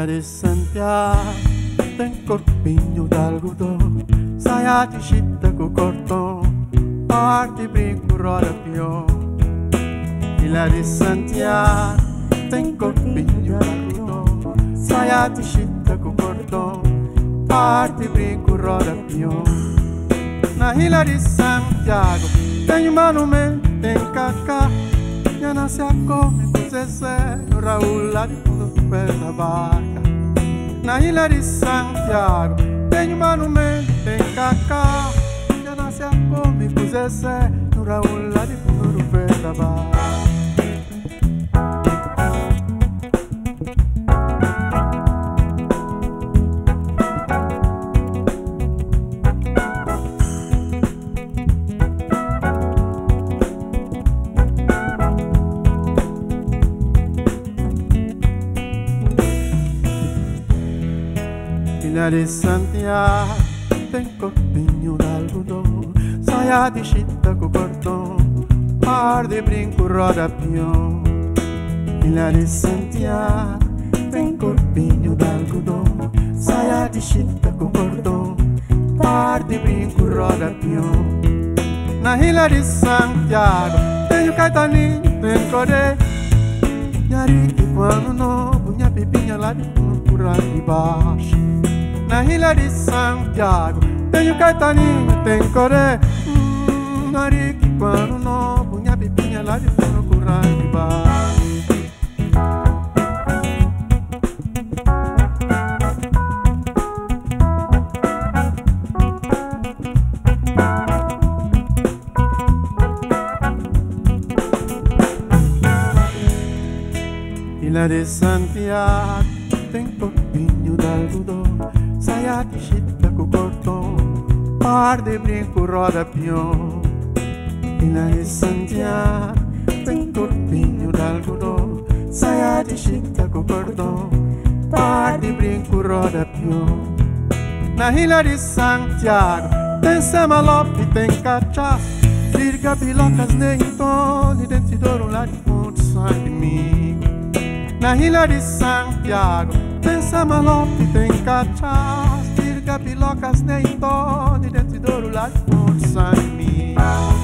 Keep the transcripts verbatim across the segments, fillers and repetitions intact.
de Santiago tem corpinho de algodão, saia de chita com cordão, parte brinco, roda peão. Ilha de Santiago tem corpinho de algodão, saia de chita com cordão, parte brinco, roda peão. Na ilha de Santiago tem monumento, tem cacá, já nasce a come com Zezé, no Raul lá de fundo do pé da barca. Na ilha de Santiago tem monumento, tem cacá, já nasce a come com Zezé, no Raul lá de fundo do pé da barca. Ilha de Santiago tem corpinho de algodão, saia de chita com cordão, par de brinco, roda peão. Ilha de Santiago tem corpinho de algodão, saia de chita com cordão, par de brinco, roda peão. Na ilha de Santiago tem o Caetaninho, tem Coré, Nharique, quando novo, minha pipinha lá de fundo, por lá de baixo. Na ilha de Santiago tem o Caetaninho, tem Coré, hum, Nharique, quando novo, minha pipinha lá de fundo, por lá de baixo. Ilha de Santiago tem corpinho de algodão, saia de chita com cordão, par de brinco, roda peão. Ilha de Santiago tem corpinho de algodão, saia de chita com cordão, par de brinco, roda peão. Na ilha de Santiago tem samalope, tem cachaça, virga, bilocas, neitão, de dentro de ouro lá de fundo, São Domingo. Na ilha de Santiago tem samalope, tem cachaça, virga, bilocas, neitão, de dentro de ouro lá de fundo, São Domingo.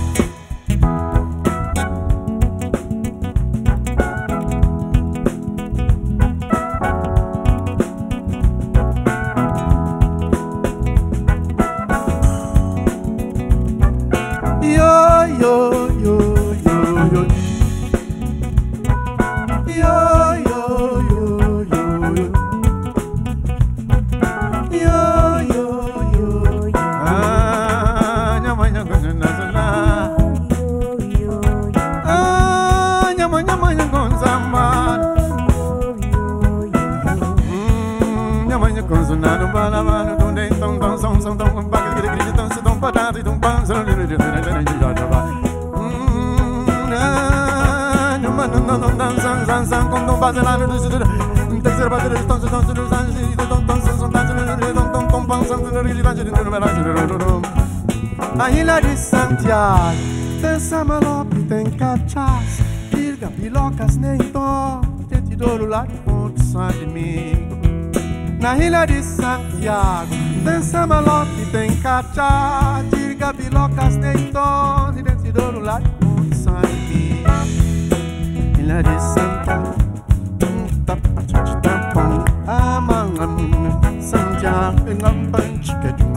Yo, yo, yo, yo, yo. Yo, yo, yo, yo, yo. Yo, yo, yo, yo. Ah, nyama, nyama, nyama, ah, nyama, nyama, nyama, nyama. Hum, nyama, nyama, nyama, bala, bala, don't they, don't, don't, don't, don't, don't, back, get it, don't, don't, patati, don't, bounce, don't, don't, don't, don't, don't, quando não faz nada do futuro, terceira bateria de tons, tons, tons, a ilha de Santiago tem samalope, tem cachaça, virga, bilocas, neitão, dentro de ouro lá de fundo, São Domingo. Na ilha de Santiago tem samalope, tem cachaça, virga, bilocas, neitão, dentro de ouro lá de fundo, São Domingo. Ilha de Santiago, Santiago, Santiago,